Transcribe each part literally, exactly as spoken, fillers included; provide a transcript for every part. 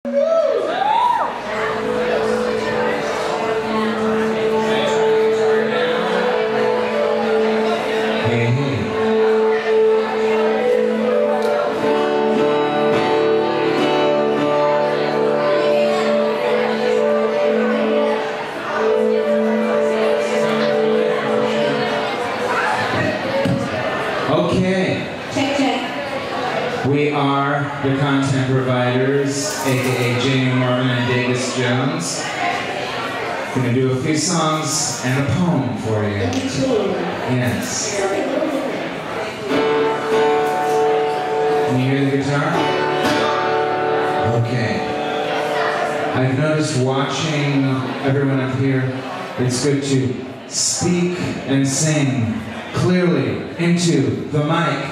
We are the content providers, aka J Neo Marvin and Jones. I'm going to do a few songs and a poem for you. Yes. Can you hear the guitar? Okay. I've noticed watching everyone up here, it's good to speak and sing clearly into the mic.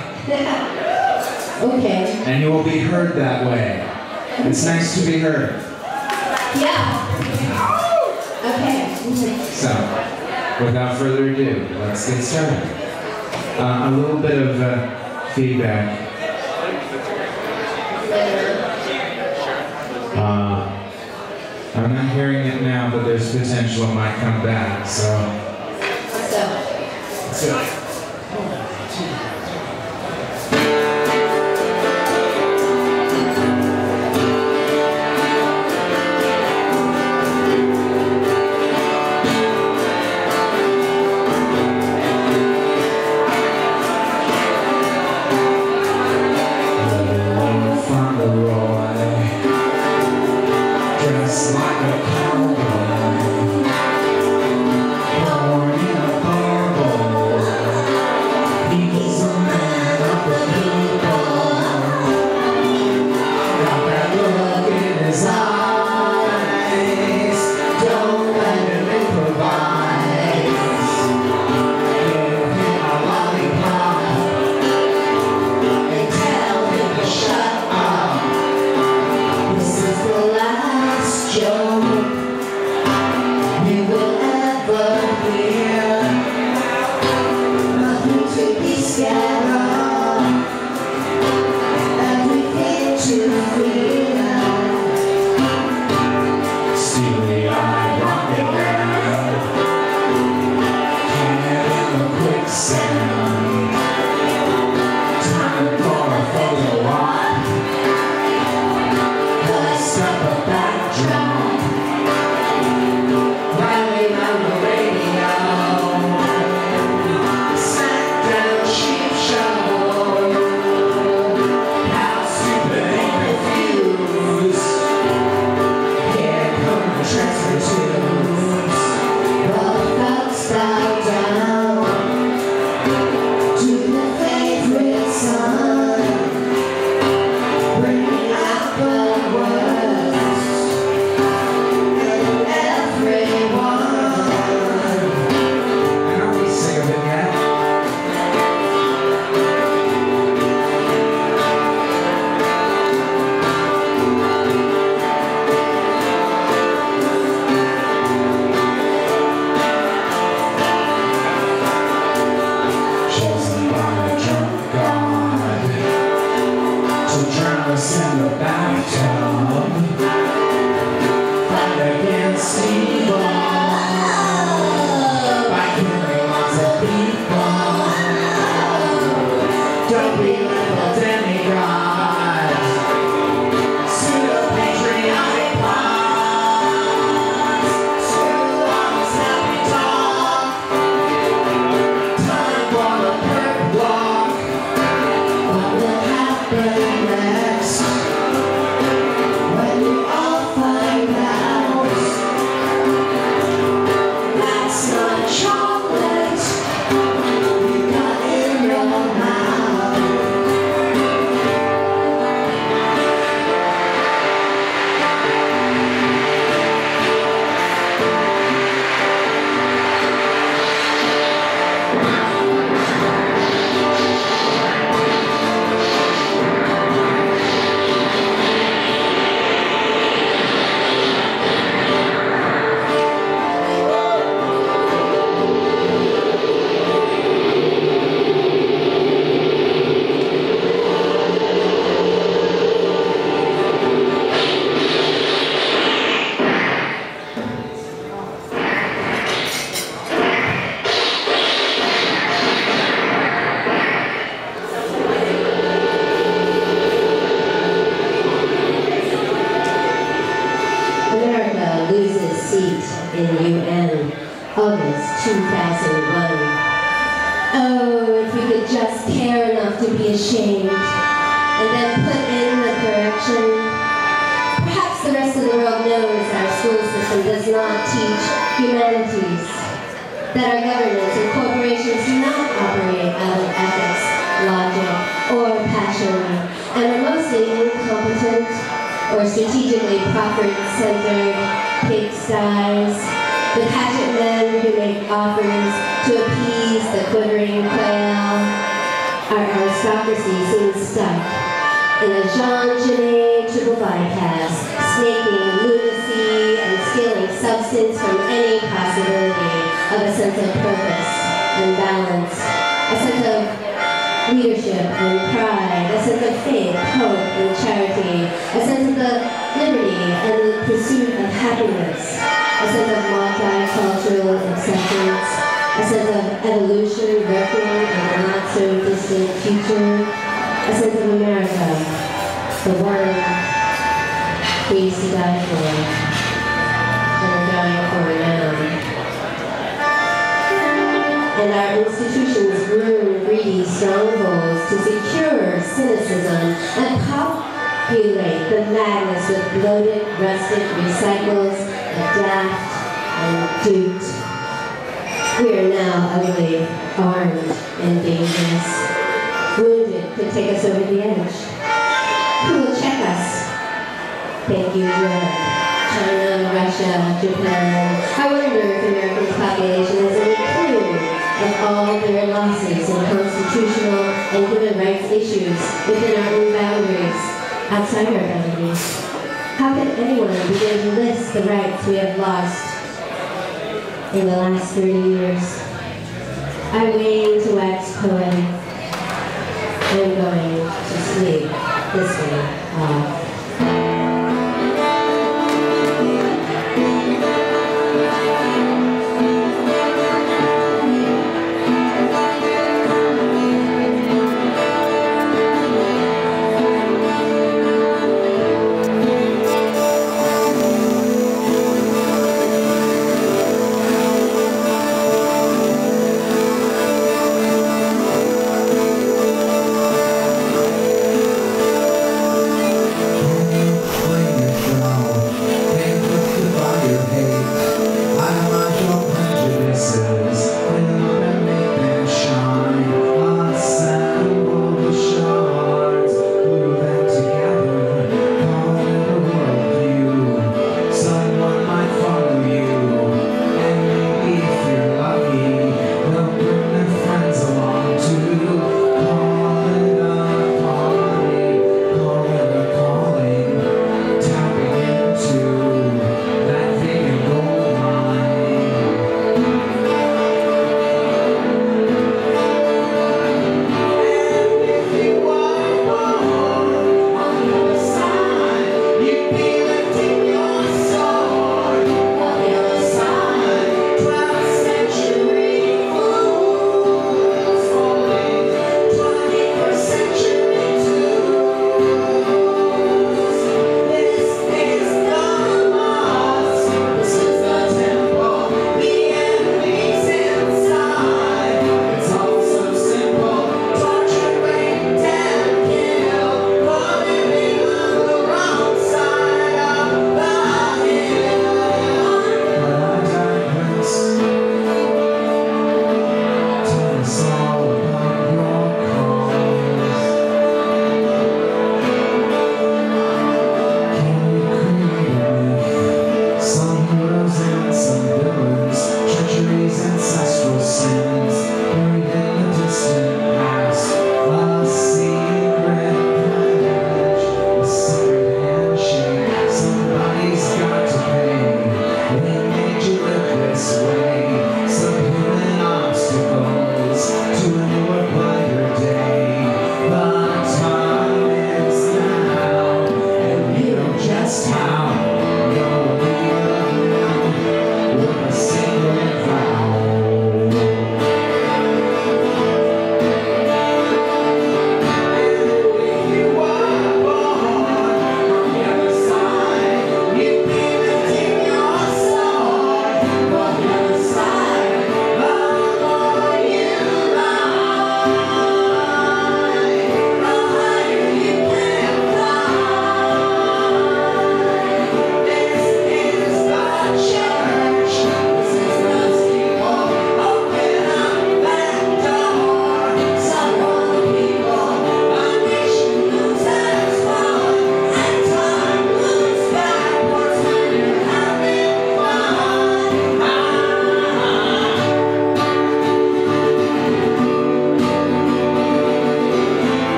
Okay. And you will be heard that way. It's nice to be heard. Yeah. Okay. So, without further ado, let's get started. Uh, a little bit of uh, feedback. Uh, I'm not hearing it now, but there's potential it might come back, so. So. So. in U N, August two thousand one. Oh, if we could just care enough to be ashamed, and then put in the correction. Perhaps the rest of the world knows our school system does not teach humanities, that our governments and corporations do not operate out of ethics, logic, or passion, and are mostly incompetent or strategically profit-centered pigsties, the hatchet men who make offers to appease the quivering quail. Our aristocracy seems stuck in a Jean Genet triple bypass, snaking lunacy and stealing substance from any possibility of a sense of purpose and balance, a sense of leadership and pride, a sense of faith, hope, and charity, a sense of the liberty and the pursuit of happiness, a sense of multicultural acceptance, a sense of evolution lurking in a not-so-distant future, a sense of America, the one we used to die for, and are dying for now. And our institutions groom greedy strongholds to secure cynicism and populate the madness with bloated, rusted recycles, adapt, and duped. We are now ugly, armed, and dangerous. Wounded could take us over the edge. Who will check us? Thank you, Europe, China, Russia, Japan. I wonder if American population has any clue of all their losses in constitutional and human rights issues within our own boundaries, outside our boundaries. How can anyone begin to list the rights we have lost in the last thirty years? I wane to wax poetic. I'm going to sleep this way off.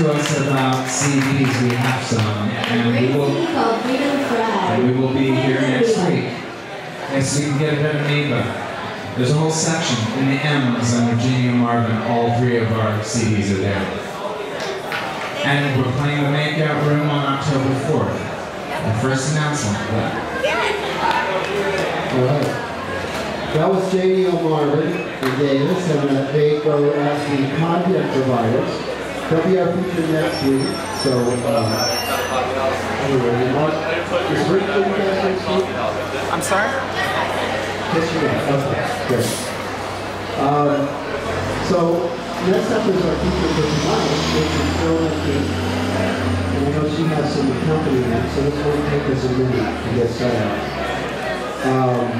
to us about C Ds. We have some, and we will, and we will be here next week. Okay, so you can get a bit of me, but there's a whole section in the M's under J Neo Marvin. All three of our C Ds are there. And we're playing the Makeout Room on October fourth. The first announcement of that. All right. That was J Neo Marvin and Davis, and uh, they go as the content providers. They'll be our feature next week. So, uh, anyway, Mark, is Rick going to be next week? I'm sorry? Yes, you are. Okay, great. Um, so, next up is our feature for tonight, which is Melodica. And I know she has some accompaniment, so this won't take us a minute to get set up. Um,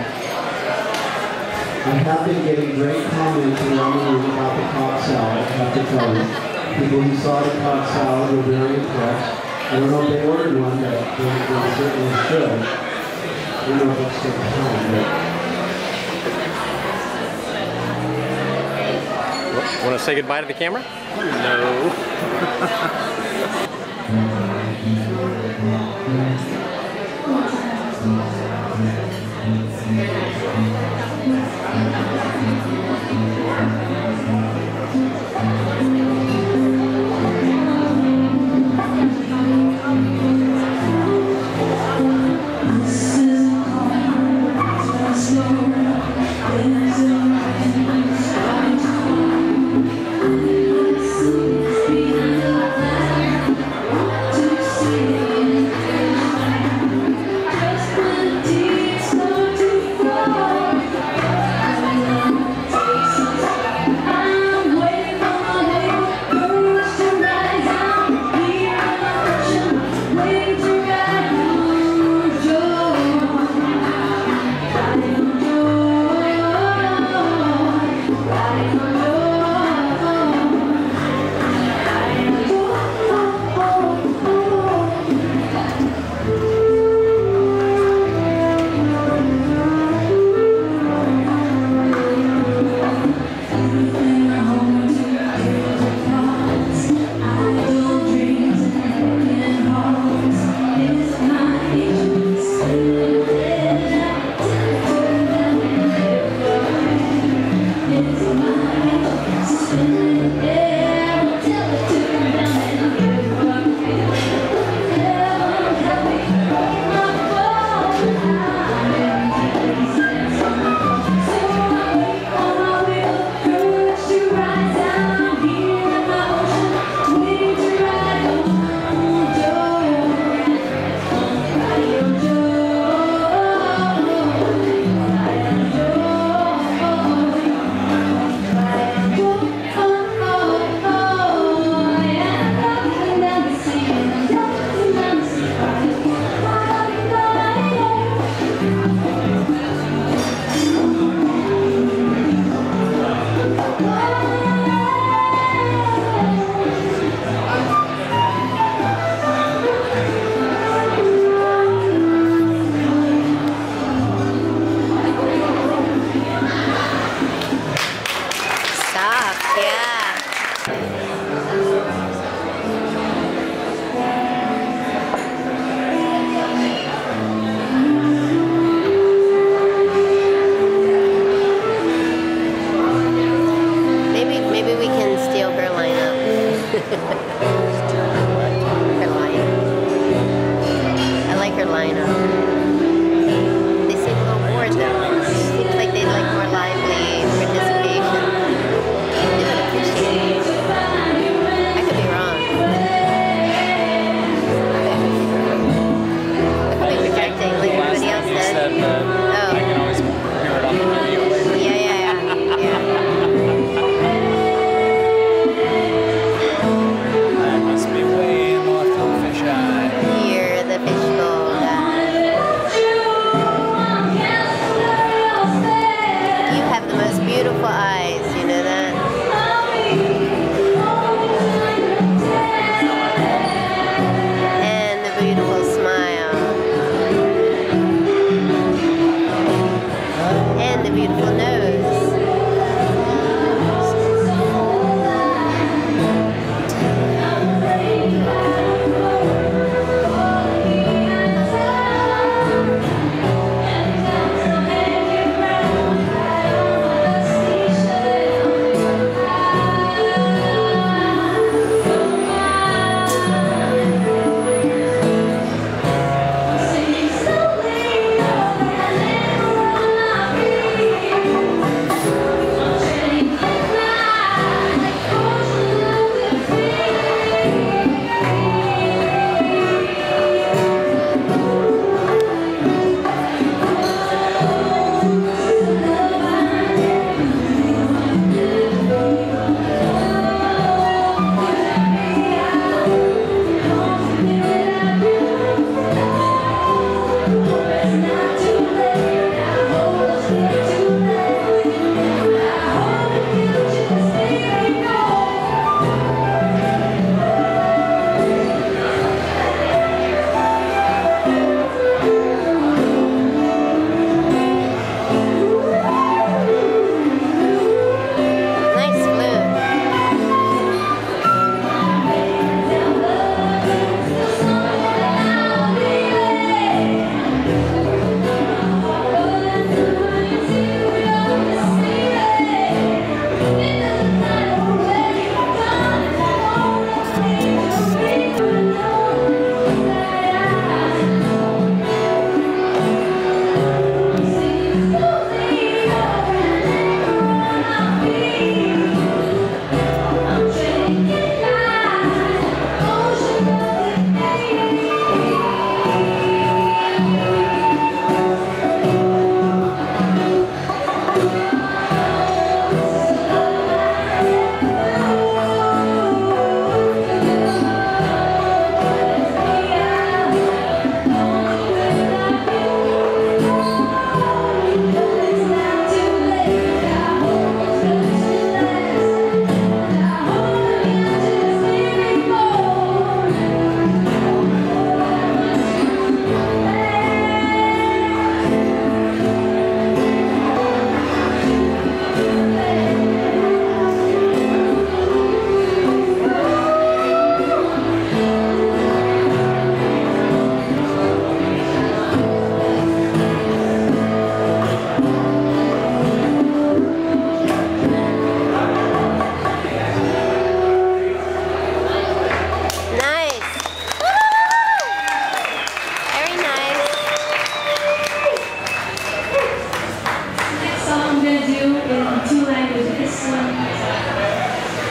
I have been getting great comments around the room about the Cobb salad, I have to tell you. People who saw the Cobb salad were very impressed. I don't know if they ordered one, but they, they certainly should. I don't know if it's still time, but... Want to say goodbye to the camera? No.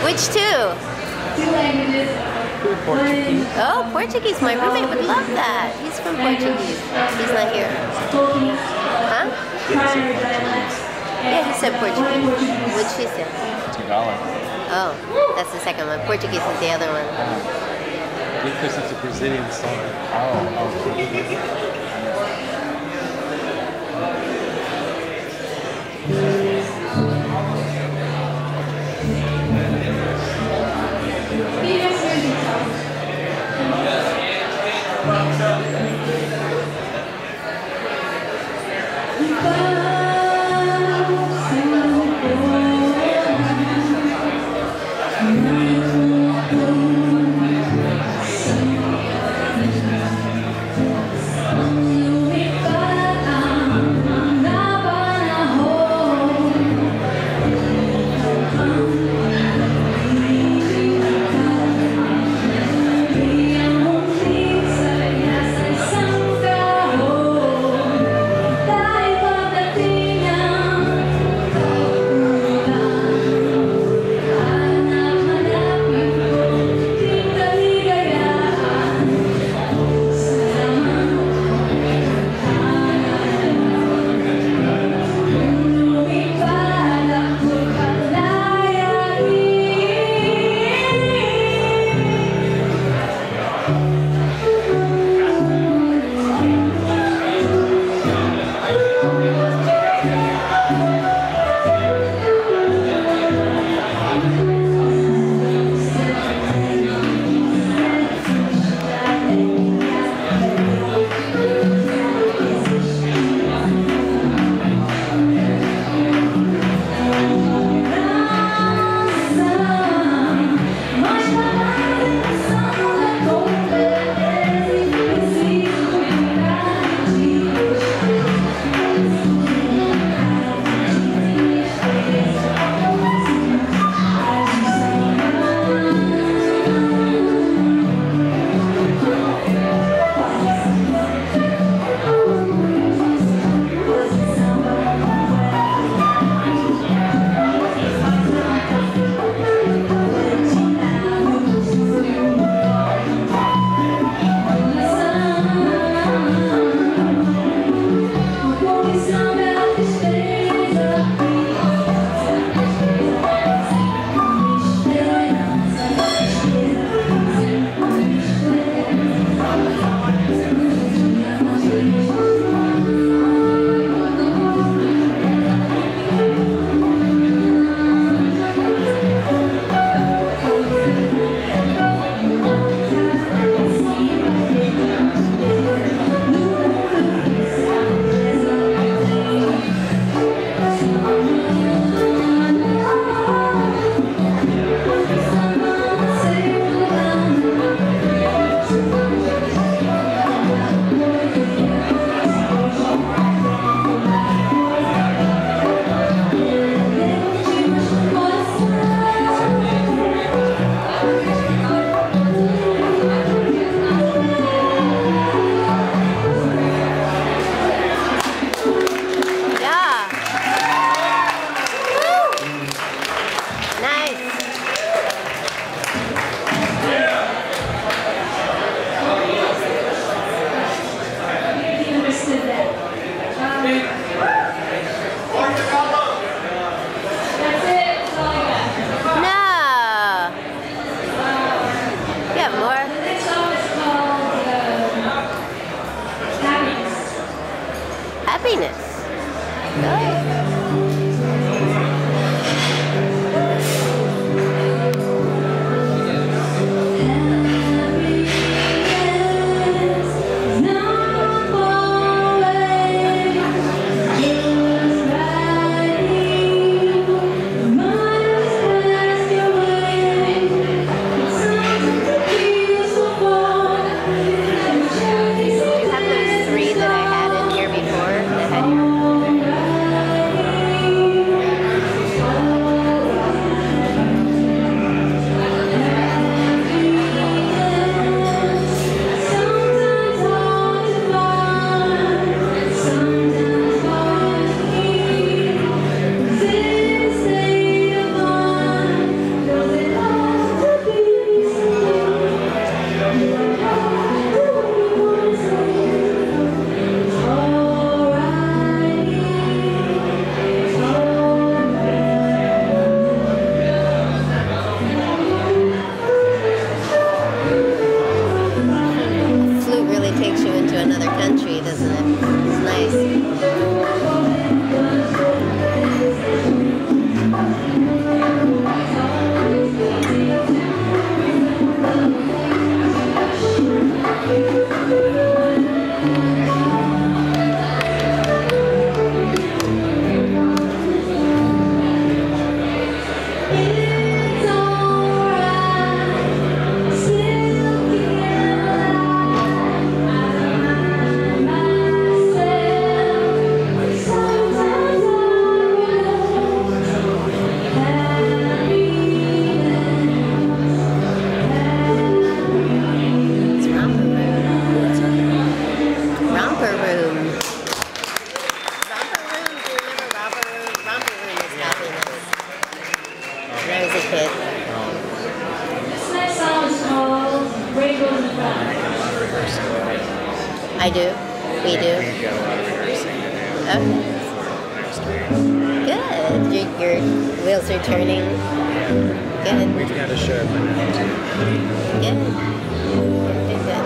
Which two? Two languages. Portuguese. Oh, Portuguese. My roommate would love that. He's from Portuguese. He's not here. Portuguese. Huh? Primary dialect. Yeah, he said Portuguese. What'd she say? Tagalog. Oh, that's the second one. Portuguese is the other one. Because it's a Brazilian song. Oh, okay. Thank you. kid. This next song is called Rainbows and Flowers. I do. We do. We've got a lot of rehearsing to do Okay. for next week. Good. Your, your wheels are turning. Good. We've got a show by now too. Good. Good,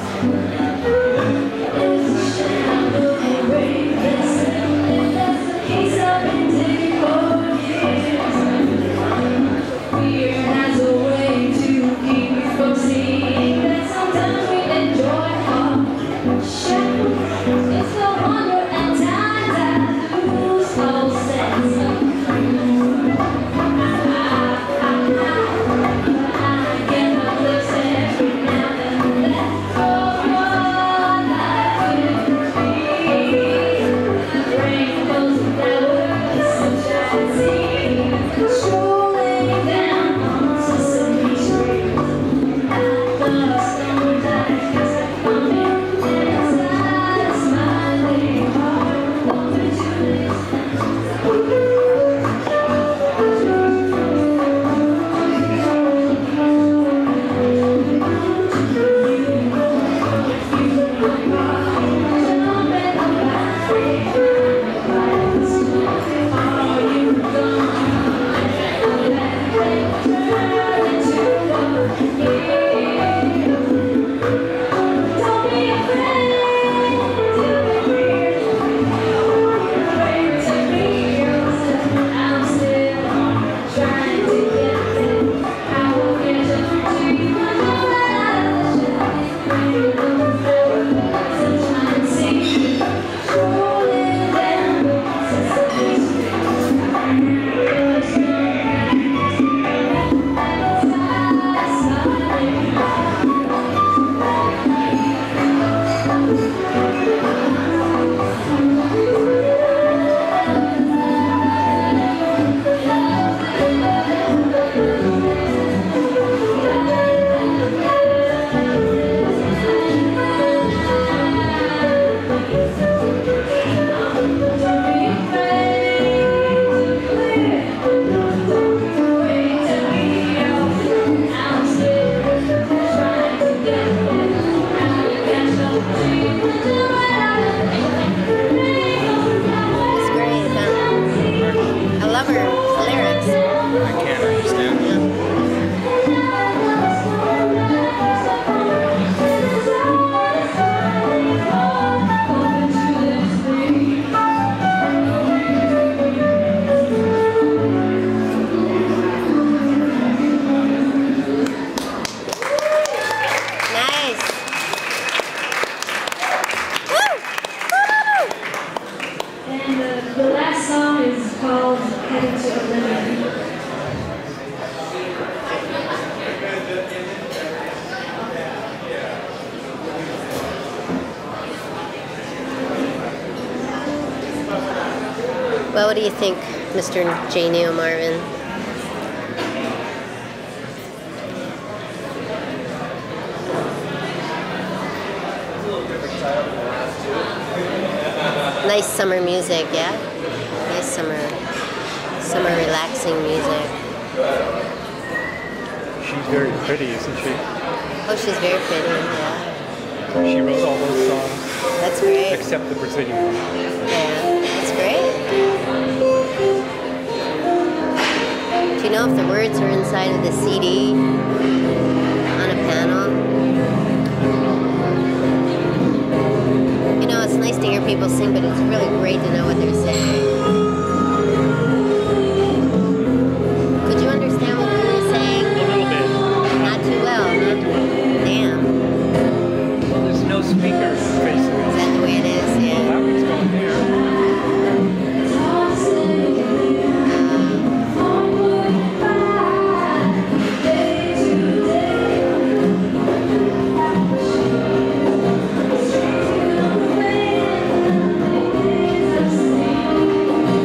Well, what do you think, Mister J Neo Marvin? Nice summer music, yeah? Nice summer, summer relaxing music. She's very pretty, isn't she? Oh, she's very pretty, yeah. She wrote all those songs. That's great. Except the Brazilian one. Yeah, that's great. Do you know if the words are inside of the C D on a panel? You know, it's nice to hear people sing, but it's really great to know what they're saying. Could you understand what they were saying? A little bit. Not too well, huh? Damn. There's no speaker facing Is us. that the way it is? Yeah. Loud's going there. Thank you.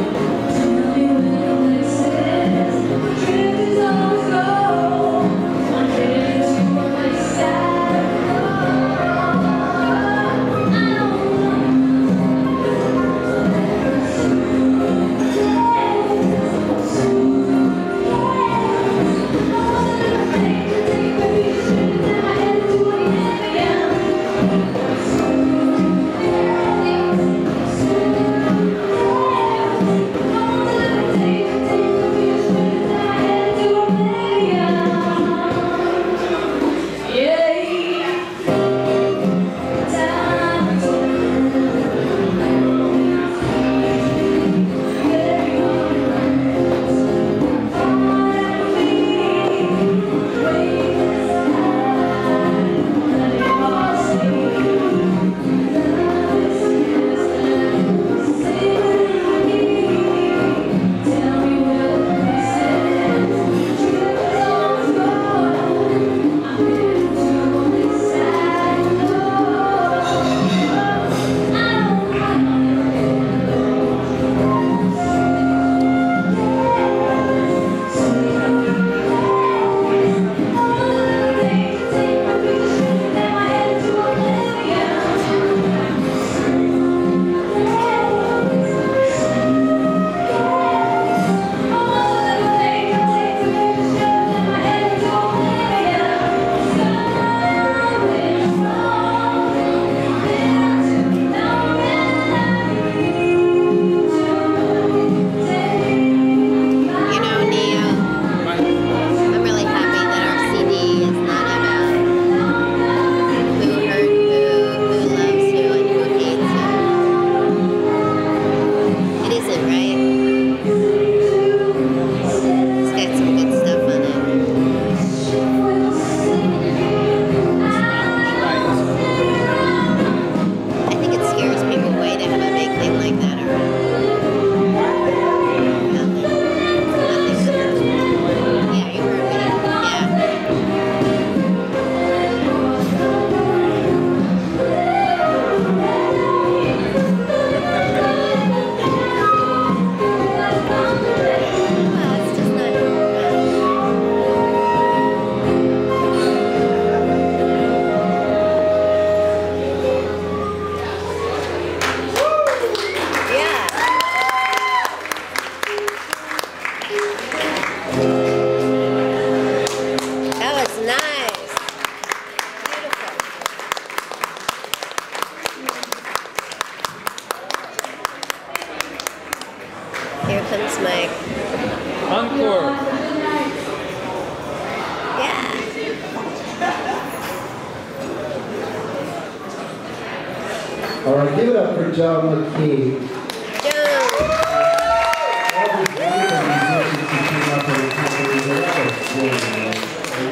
right, give it up for Joe McKee. Joe! All these wonderful musicians who came up with the company, that was really nice.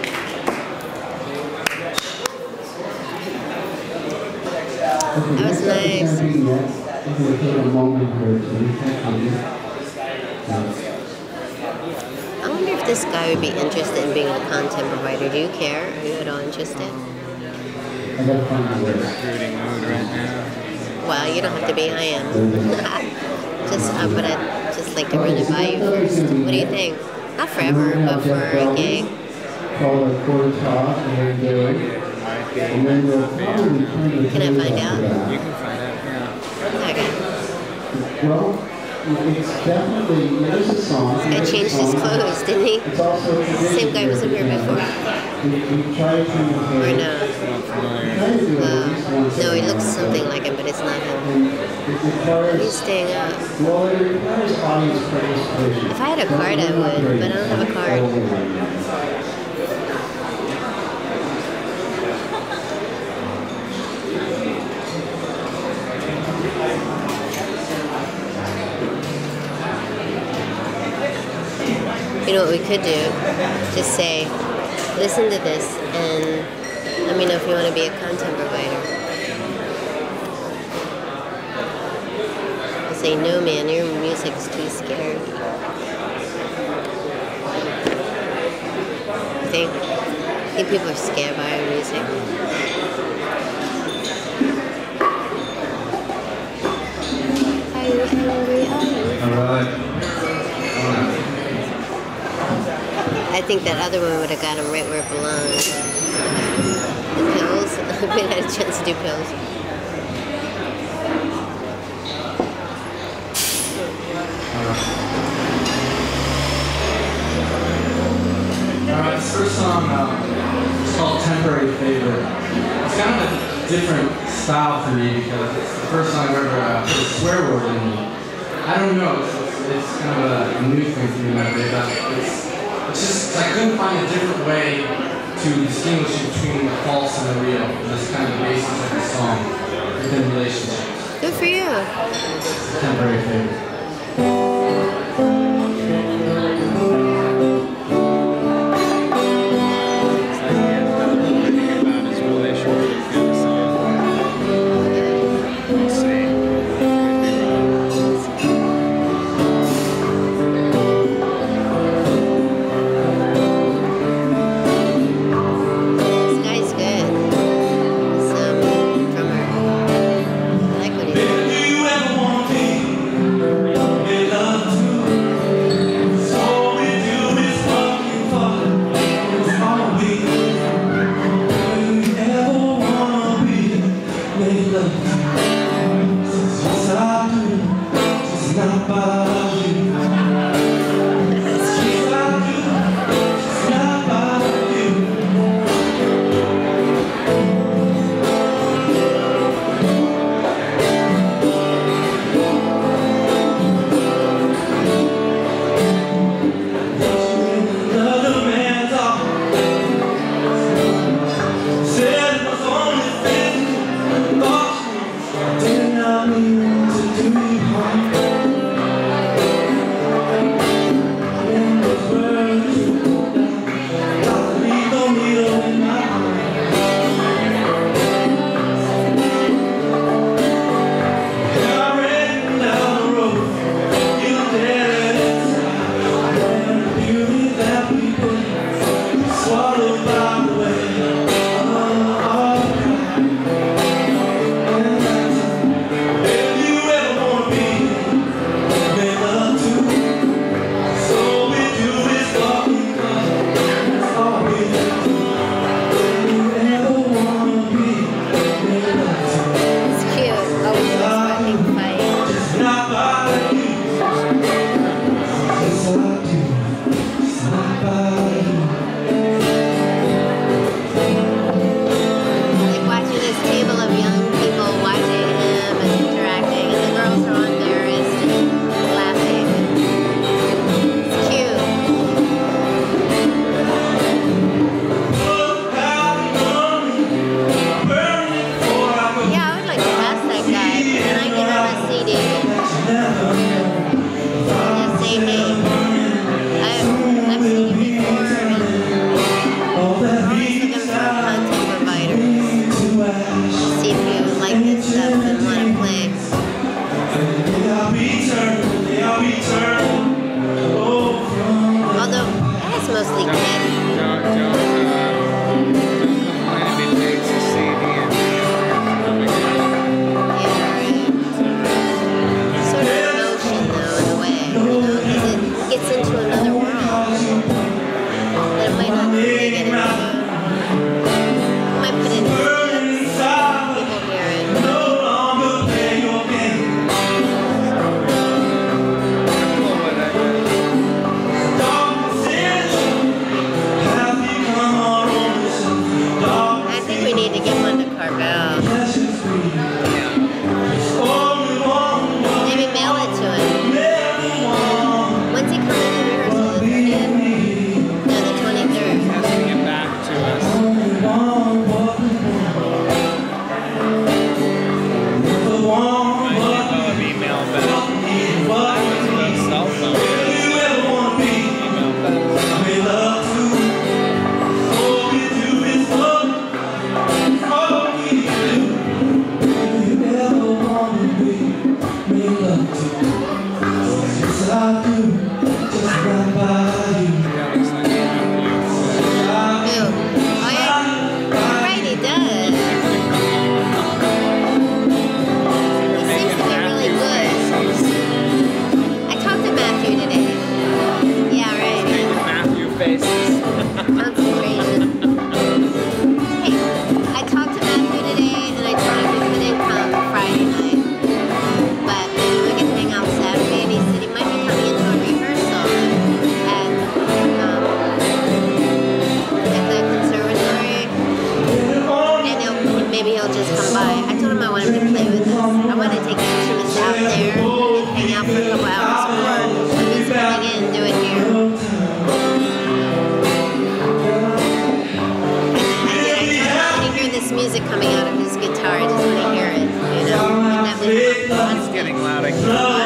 That was nice. We're going to take a moment here to I wonder if this guy would be interested in being a contemporary writer. Do you care? Are you at all interested? I gotta find the words. Recruiting mood right now. Well, you don't have to be. I am. just, uh, but I'd just like to run it by you first. What do you think? Not forever, but for a gig. Called a quarter top, and uh, and then we'll probably turn the Can I find out? You can find out, yeah. Okay. Well, it's definitely, there's a song. This guy changed his clothes, didn't he? It's also a Same guy was up here before. We, we try to, uh, Or no? Not familiar. try to do at Uh, least once no, he a looks month. something like him, but it's not him. And it requires, He's staying up. well, it requires audience participation. If I had a card, I would, but I don't have a card. You know what we could do? Just say, listen to this and let me know if you want to be a contemporary writer. I'll say, no man, your music's too scary. You think? I think people are scared by our music. Are you angry? Are you? All right. I think that other one would have got him right where it belongs. The pills. I haven't had a chance to do pills. Alright, this first song uh, is called Temporary Favorite. It's kind of a different style for me because it's the first song I've ever uh, put a swear word in. I don't know, it's, it's, it's kind of a new thing for me nowadays. It's, it's just, I couldn't find a different way to distinguish between the false and the real. That's kind of the basis of the song within relationships. Good for you. Temporary Favorite. It's like he had another thing about his relationship in the song. We'll see. This guy's good. He's um, drummer. I like what he does. Do you ever want me? might not really get into it. I might put it in people hear it. I think we need to get one to Carvel. Maybe mail it to him. When's he coming to rehearsal? The thirtieth? No, the twenty-third. He has to get back to us. Might be able to email back. That was the cell phone. Email back. Coming out of his guitar, I just want to hear it, you know? And that would It's getting loud. I can't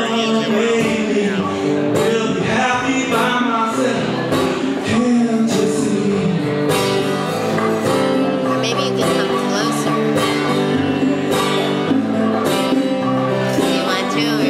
Or maybe you can come closer. Do you want to? Or...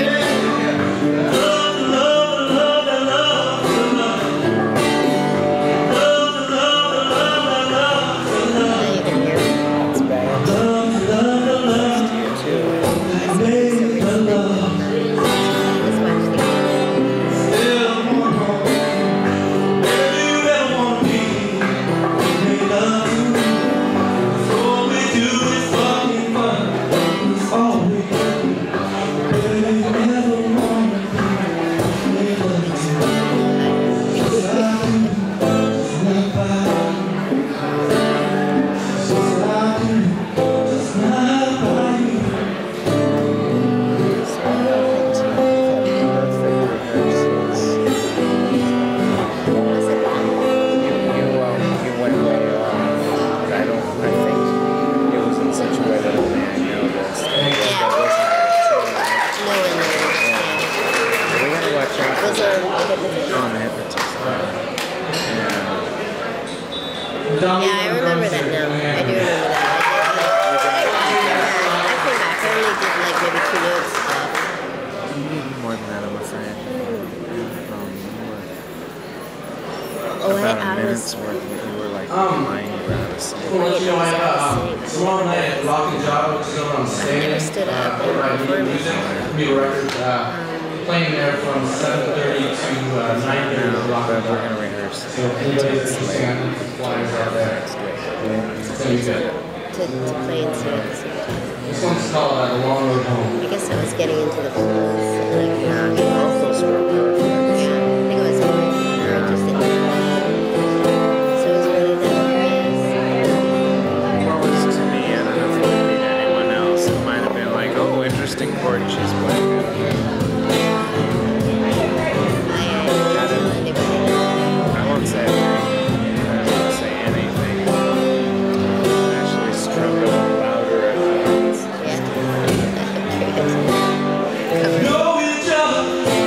Yeah, I remember that now. I do remember that. I came back. I only did like maybe two notes stuff. More than that, I'm afraid. Um, oh, about I, a I minute's was... worth, you were like Um, lying around a song. Well, you know, I, uh, tomorrow night at Lock and Job, which is over on I stage. never stood up Uh, and where I do performed. music, be a record, uh, playing there from seven thirty to uh, nine thirty at Lock But and we're Job. going to rehearse. So if anybody's interested, I think the flyers out there. It's gonna be good. To, to play and sing at the same time. This one's called uh, The Long Road Home. I guess I was getting into the blues. And I, Yeah, all those were perfect. yeah, I think I was more interested in that. So it was really that curious. What was to me, I don't know if it would be to anyone else. It might have been like, oh, interesting chord she's playing. I don't know anybody. I won't say anything. I won't say anything. Actually strummed a little louder at the Yeah. I'm curious. Cover. Know each other.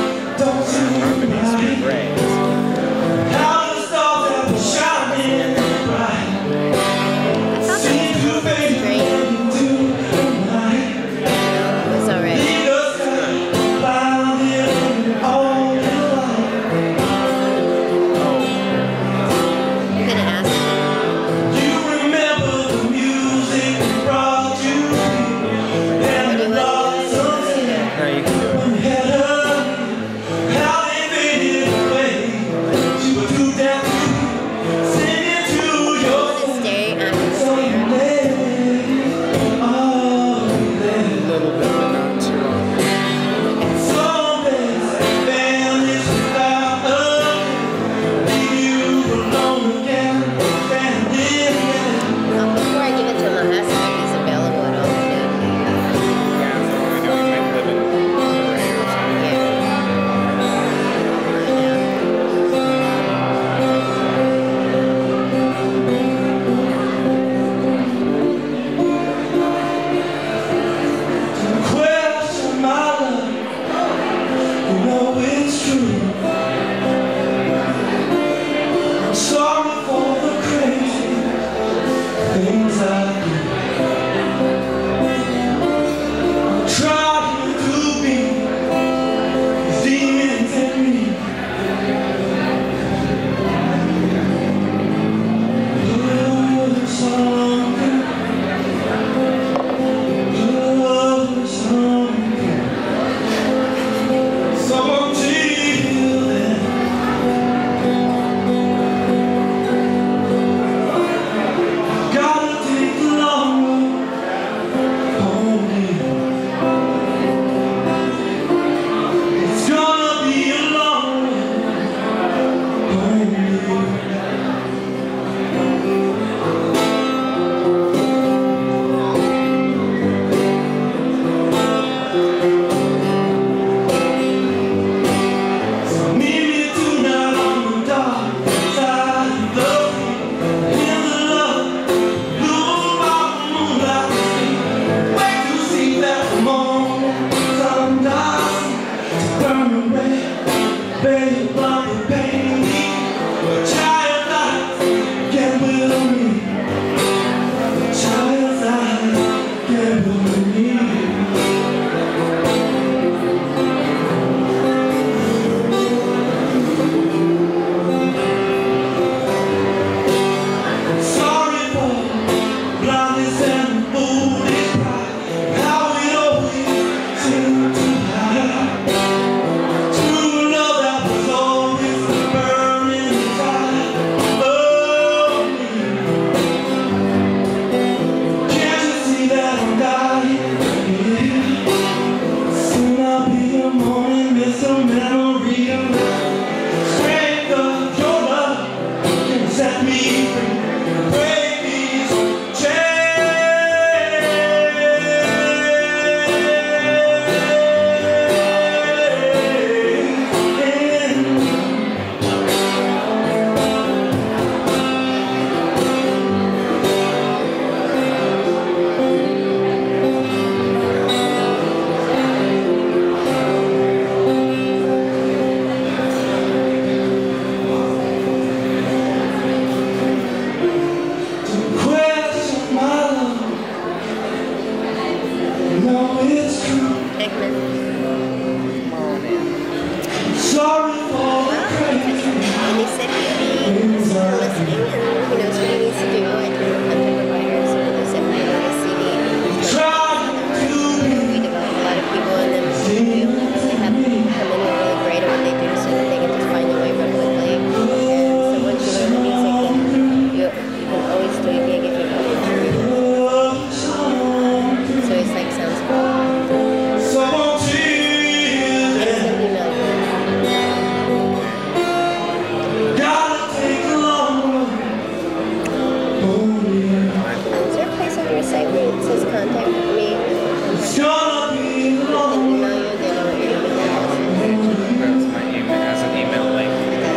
contact me? It's gonna be long. Email you, they know what your email That's my email. That's an email link.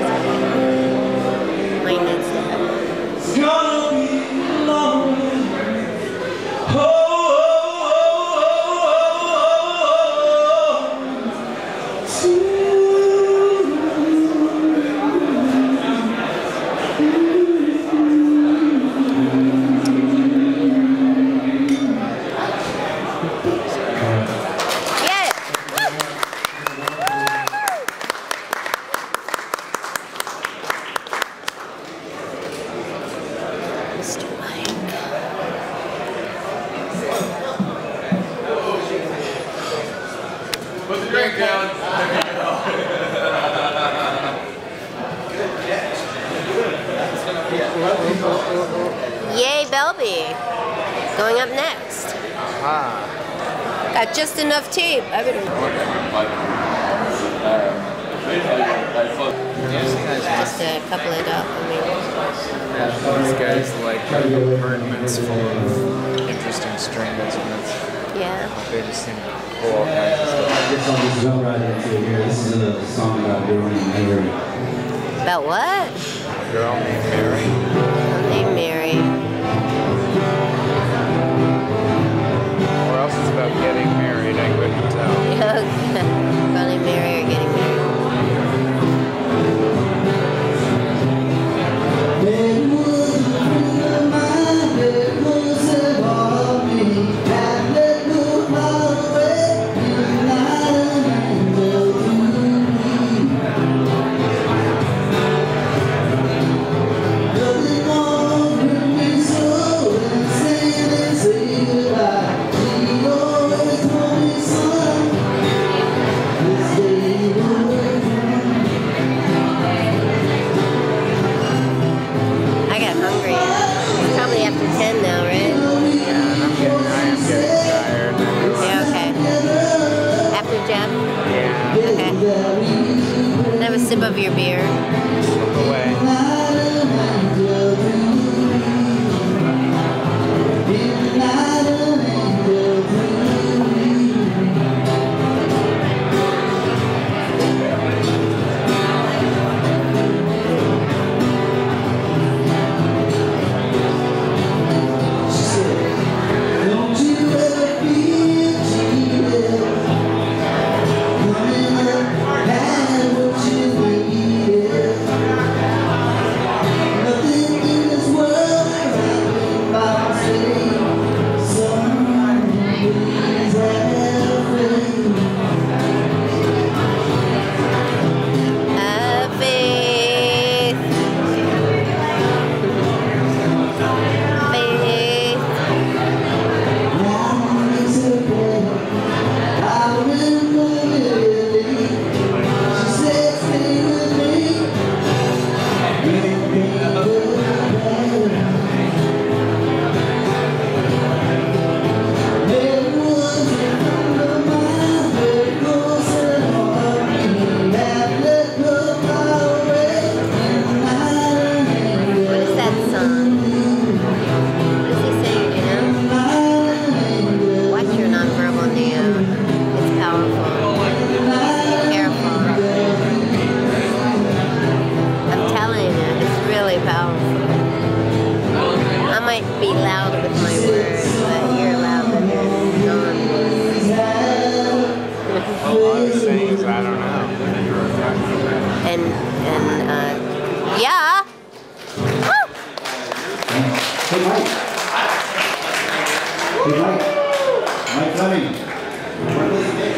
is. Mine needs to have one. It's gonna be long. Oh, oh, oh, oh, oh. Yeah. Mister Mike. Put the drink down. Yay, Belbey. Going up next. Ah. Got just enough tape. I better just a couple of dots. I mean, These guys like permits full of interesting string instruments. yeah. They just seem to pull all kinds of stuff. This song is jump right into it here. This is a song about girl named Mary. About what? A girl named Mary. Hey, Mary. Or else it's about getting married, I couldn't tell. Probably Mary or getting married. I got hungry. It's probably after ten now, right? Yeah, and I'm getting, I am getting tired. Yeah, okay. After Jeff? Yeah. Okay. Have a sip of your beer. Slip away. Have faith. Faith. What is that song? What is he saying, you know? Watch your nonverbal, Neo. It's powerful. Be careful. I'm telling you, it's really powerful. I might be loud with my words, but you're loud with your non-words. All I was saying is I don't know. And, and, uh, yeah. Woo! Hey, Mike. Hey, Mike. Mike Fleming. Where is it?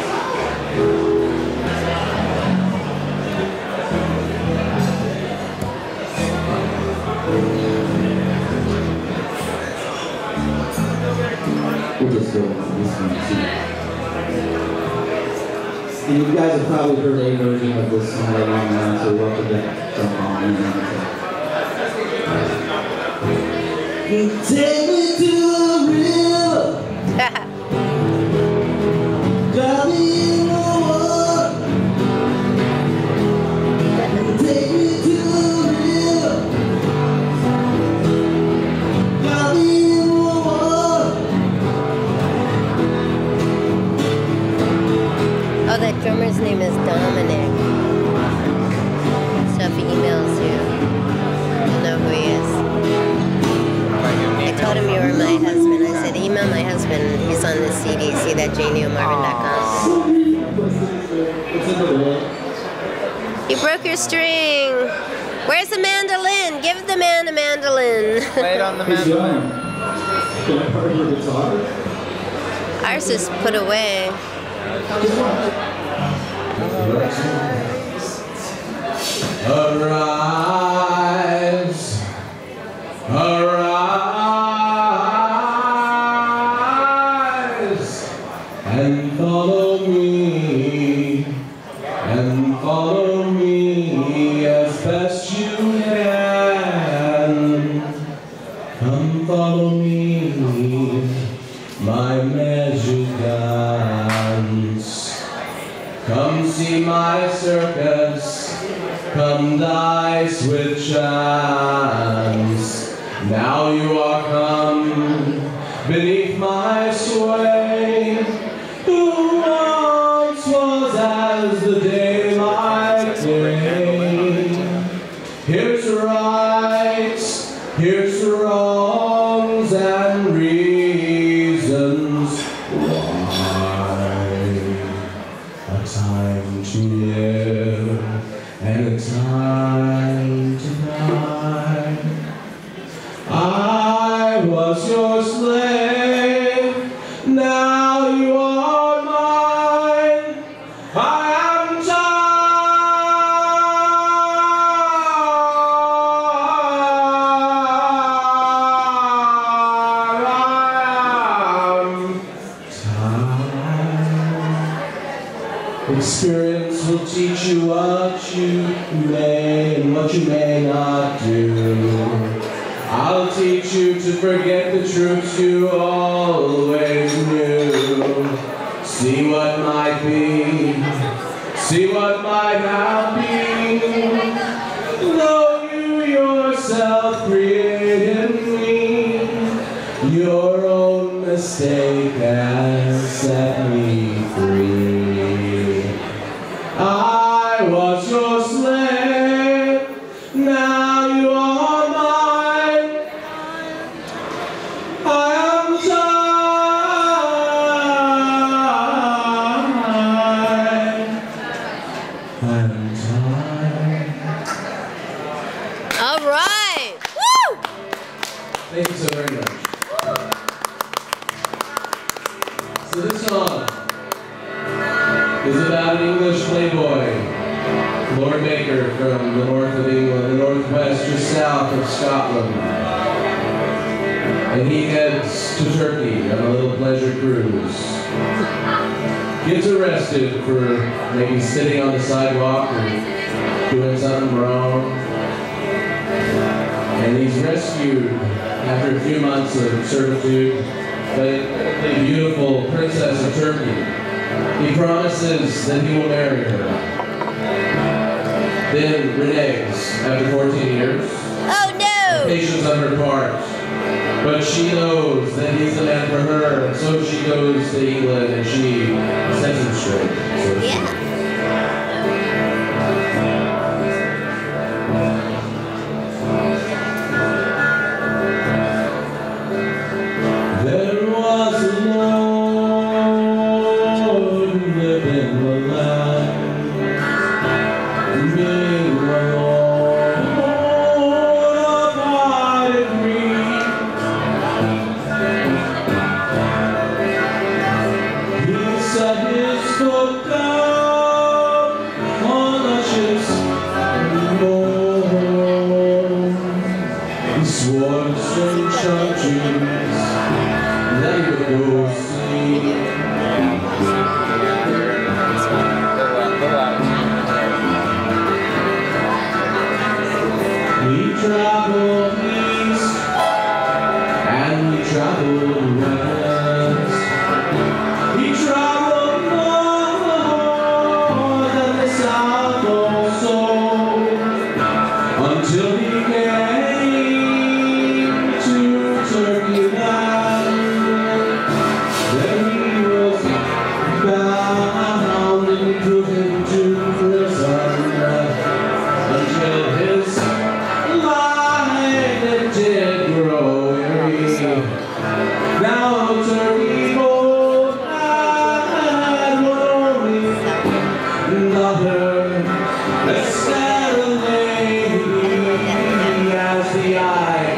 We'll just go with this one. And you guys have probably heard a version of this song right on now, so welcome to jump on in. Take me to the river, drop me in the water. Take me to the river, drop me in the water. at J Neo Marvin dot com. You broke your string. Where's the mandolin? Give the man a mandolin. Play it on the mandolin. Can I borrow your guitar? Ours is put away. Arise, arise, and follow me, and follow me as best you can. Come follow me, my measured dance. Come see my circus. Come dice with chance. Now you are come beneath my sway. Who once was as the daylight day. Here's rights, here's wrongs and reasons why. A time to live and a time to die. I was your slave, now you are mine. I am time. Experience will teach you what you may and what you may not do. I'll teach you to forget the truths you always knew. See what might be, see what might not be. Though you yourself created me, your own mistake has set me free. I was your slave, now you are mine. I am time. I am time. All right. Woo! Thank you so very much. So this song is about an English playboy, Lord Baker, from the north of England, the northwest, just south of Scotland. And he heads to Turkey on a little pleasure cruise. Gets arrested for maybe sitting on the sidewalk or doing something wrong. And he's rescued after a few months of servitude by the beautiful princess of Turkey. He promises that he will marry her. Then reneges after fourteen years. Oh no! Patience on her part. But she knows that he's the man for her, and so she goes to England and she sets him straight. So to Yeah. speak. There was a Lord who lived in the land, being the Lord of high degree. He set his foot down on the ship's board. He swore to strange countries that he would go see. He traveled east and he traveled west. He traveled north and the south also, until he came to Turkey land.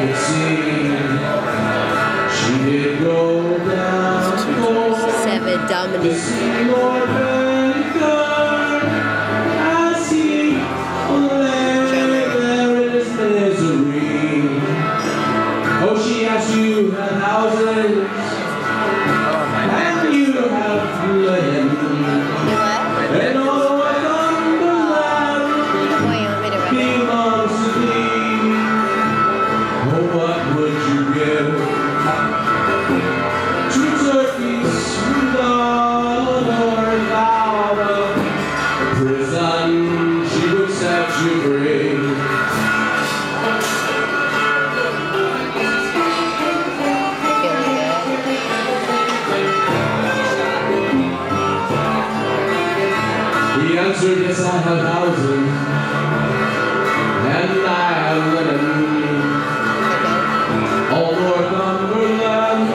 could see. She did go down Seven to dominant. see Lord Baker as he lay there in his misery. Oh, she asked you had houses, and you have land, and all what Cumberland belongs to thee. Oh, what would you give? Two turkeys from dollars out of prison, she would set you free. He answered, yes, I have houses, and I have linen, all Northumberland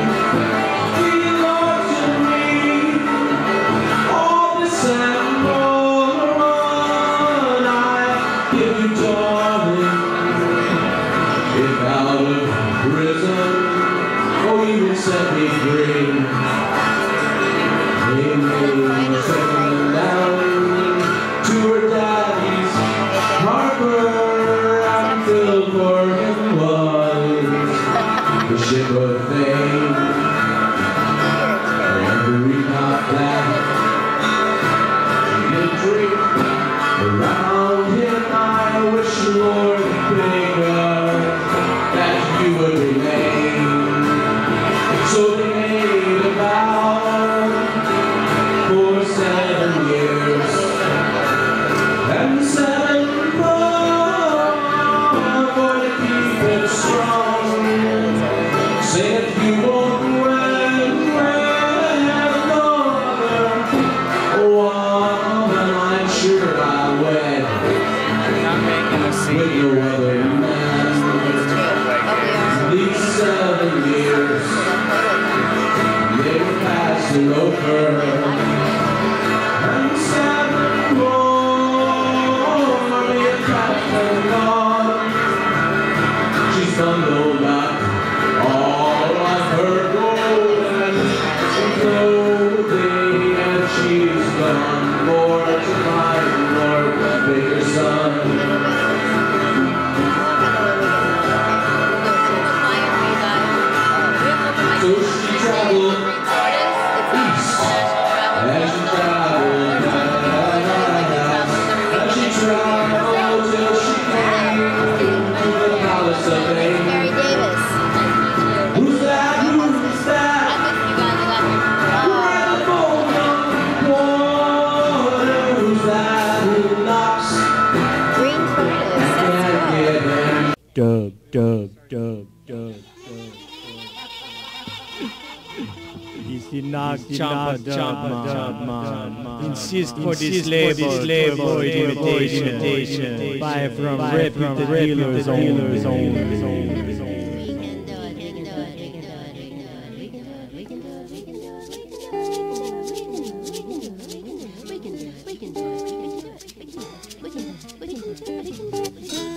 belongs to me. All this and more I give you, darling, if out of prison, oh, you would set me free. They may send them down to her daddy's harbor, and filled for him was the ship of fame. Every night that he did drink around him, I wish, Lord Baker, that you would remain. So they made a vow for seven years, and seven more for to keep it strong. Say if you won't wed, wed another woman, I'm sure I'll wed Not making a with scene. no other man. These seven years, they were passing over, and seven more may have passed and gone. She's bundled up all of her gold and clothing, and she's gone for to find Lord Baker's son. So she traveled east, and she traveled west, and she traveled till she came to the palace of Fame. Mary Davis. Who's that? Who's that? Red bold young water. Who's that who knocks? Green Tortoise. Can't That's get cool. him. Dub, dub, dub, dub, dub. Easy knock, champa, champa, insist for this label, label, imitation, buy from reputed dealers only. We can do it. We can do it. We can do it. We can do it. We can do it. We can do it. We can do it. We can do it. We can do it. We can do it. We can do it. We can do it. We can do it.